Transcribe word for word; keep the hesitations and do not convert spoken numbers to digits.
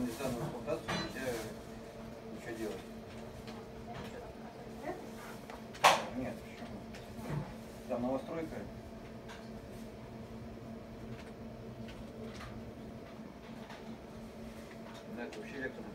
не сданную эксплуатацию, нельзя ничего делать. Нет, почему? Там новостройка. Да, это вообще электро.